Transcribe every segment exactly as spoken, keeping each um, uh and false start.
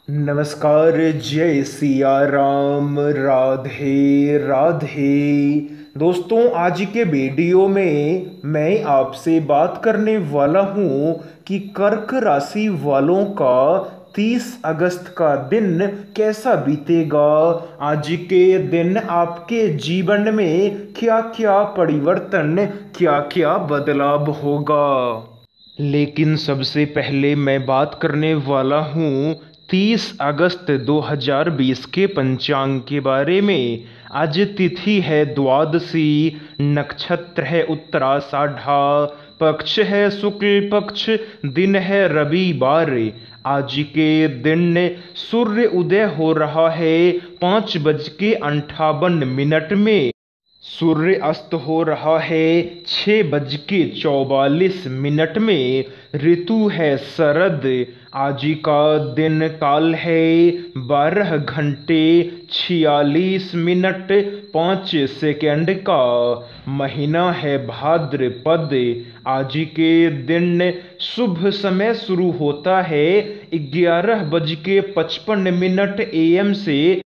नमस्कार। जय सिया राम। राधे राधे। दोस्तों, आज के वीडियो में मैं आपसे बात करने वाला हूं कि कर्क राशि वालों का तीस अगस्त का दिन कैसा बीतेगा। आज के दिन आपके जीवन में क्या क्या परिवर्तन, क्या क्या बदलाव होगा। लेकिन सबसे पहले मैं बात करने वाला हूँ तीस अगस्त दो हज़ार बीस के पंचांग के बारे में। आज तिथि है द्वादशी, नक्षत्र है उत्तराषाढ़ा, पक्ष है शुक्ल पक्ष, दिन है रविवार। आज के दिन सूर्य उदय हो रहा है पाँच बज के अंठावन मिनट में। सूर्य अस्त हो रहा है छः बज के चौवालीस मिनट में। ऋतु है शरद। आज का दिन काल है बारह घंटे छियालीस मिनट पाँच सेकंड का। महीना है भाद्रपद। आज के दिन शुभ समय शुरू होता है ग्यारह बज के पचपन मिनट ए एम से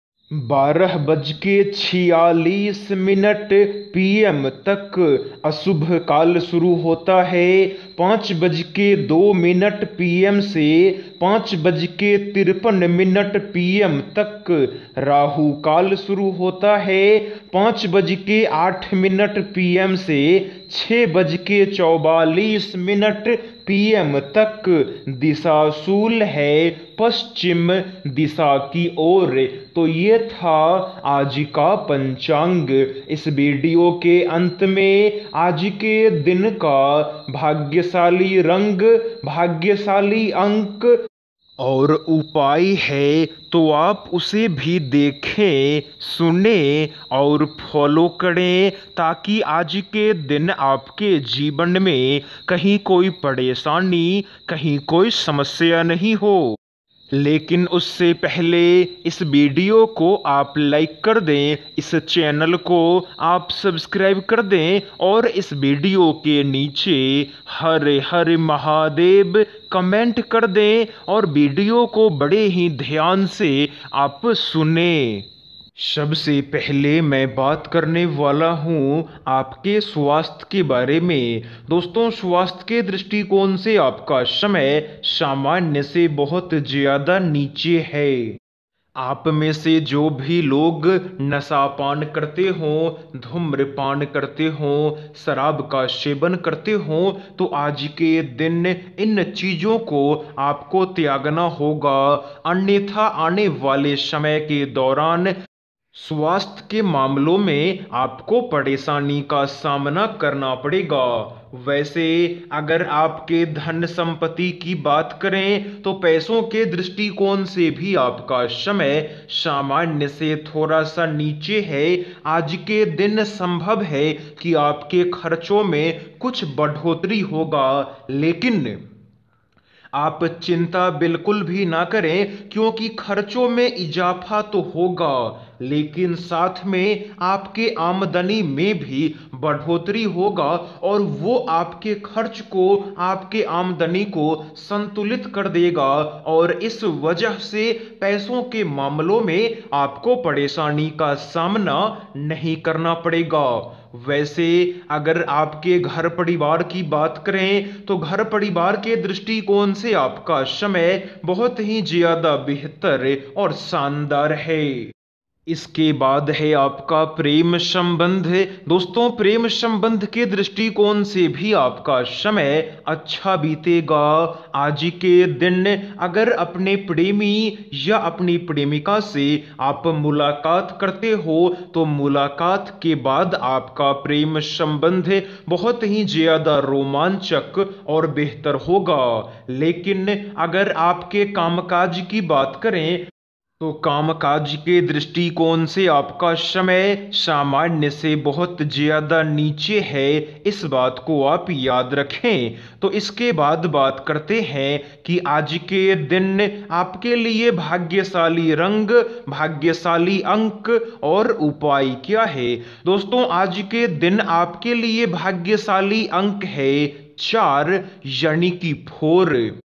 बारह बज के छियालीस मिनट पीएम तक। अशुभ काल शुरू होता है पाँच बज के दो मिनट पीएम से पाँच बज के तिरपन मिनट पीएम तक। राहु काल शुरू होता है पाँच बज के आठ मिनट पीएम से छः बज के चौवालीस मिनट पीएम तक। दिशा शूल है पश्चिम दिशा की ओर। तो ये था आज का पंचांग। इस वीडियो के अंत में आज के दिन का भाग्यशाली रंग, भाग्यशाली अंक और उपाय है, तो आप उसे भी देखें, सुने और फॉलो करें, ताकि आज के दिन आपके जीवन में कहीं कोई परेशानी, कहीं कोई समस्या नहीं हो। लेकिन उससे पहले इस वीडियो को आप लाइक कर दें, इस चैनल को आप सब्सक्राइब कर दें और इस वीडियो के नीचे हर हर महादेव कमेंट कर दें और वीडियो को बड़े ही ध्यान से आप सुने। सबसे पहले मैं बात करने वाला हूं आपके स्वास्थ्य के बारे में। दोस्तों, स्वास्थ्य के दृष्टिकोण से आपका समय सामान्य से बहुत ज़्यादा नीचे है। आप में से जो भी लोग नशापान करते हों, धूम्रपान करते हों, शराब का सेवन करते हों, तो आज के दिन इन चीज़ों को आपको त्यागना होगा। अन्यथा आने वाले समय के दौरान स्वास्थ्य के मामलों में आपको परेशानी का सामना करना पड़ेगा। वैसे अगर आपके धन संपत्ति की बात करें तो पैसों के दृष्टिकोण से भी आपका समय सामान्य से थोड़ा सा नीचे है। आज के दिन संभव है कि आपके खर्चों में कुछ बढ़ोतरी होगा, लेकिन आप चिंता बिल्कुल भी ना करें, क्योंकि खर्चों में इजाफा तो होगा, लेकिन साथ में आपके आमदनी में भी बढ़ोतरी होगा और वो आपके खर्च को, आपके आमदनी को संतुलित कर देगा और इस वजह से पैसों के मामलों में आपको परेशानी का सामना नहीं करना पड़ेगा। वैसे अगर आपके घर परिवार की बात करें तो घर परिवार के दृष्टिकोण से आपका समय बहुत ही ज्यादा बेहतर और शानदार है। इसके बाद है आपका प्रेम संबंध। दोस्तों, प्रेम संबंध के दृष्टिकोण से भी आपका समय अच्छा बीतेगा। आज के दिन अगर अपने प्रेमी या अपनी प्रेमिका से आप मुलाकात करते हो तो मुलाकात के बाद आपका प्रेम संबंध बहुत ही ज्यादा रोमांचक और बेहतर होगा। लेकिन अगर आपके कामकाज की बात करें तो कामकाज के दृष्टिकोण से आपका समय सामान्य से बहुत ज्यादा नीचे है। इस बात को आप याद रखें। तो इसके बाद बात करते हैं कि आज के दिन आपके लिए भाग्यशाली रंग, भाग्यशाली अंक और उपाय क्या है। दोस्तों, आज के दिन आपके लिए भाग्यशाली अंक है चार, यानी कि फोर।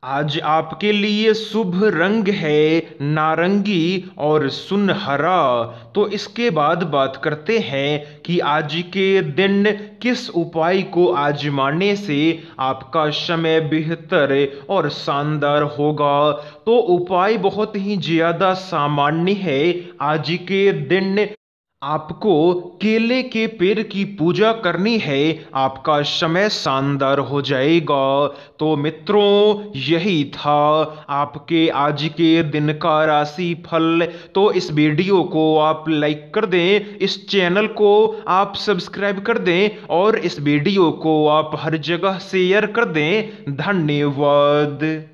आज आपके लिए शुभ रंग है नारंगी और सुनहरा। तो इसके बाद बात करते हैं कि आज के दिन किस उपाय को आजमाने से आपका समय बेहतर और शानदार होगा। तो उपाय बहुत ही ज्यादा सामान्य है। आज के दिन आपको केले के पेड़ की पूजा करनी है, आपका समय शानदार हो जाएगा। तो मित्रों, यही था आपके आज के दिन का राशि फल। तो इस वीडियो को आप लाइक कर दें, इस चैनल को आप सब्सक्राइब कर दें और इस वीडियो को आप हर जगह शेयर कर दें। धन्यवाद।